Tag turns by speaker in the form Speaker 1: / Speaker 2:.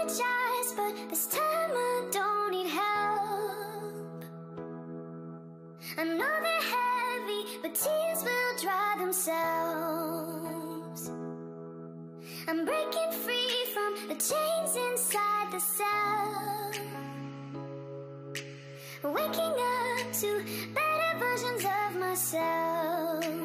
Speaker 1: apologize, but this time I don't need help. I know they're heavy, but tears will dry themselves. I'm breaking free from the chains inside the cell, waking up to better versions of myself.